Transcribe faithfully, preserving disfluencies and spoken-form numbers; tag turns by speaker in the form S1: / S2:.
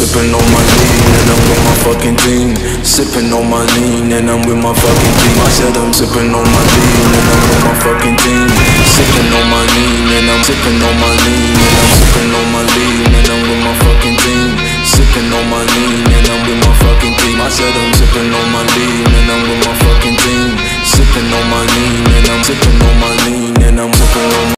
S1: sipping on my lean and I'm with my fucking team. Sipping on my lean and I'm with my fucking team. I said I'm sipping on my lean and I'm with my fucking team. Sipping on my lean and I'm sipping on my lean and I'm sipping on my lean and I'm with my fucking team. Sipping on my lean and I'm with my fucking team. I said I'm sipping on my lean and I'm with my fucking team. Sipping on my lean and I'm sipping on my lean and I'm sipping on my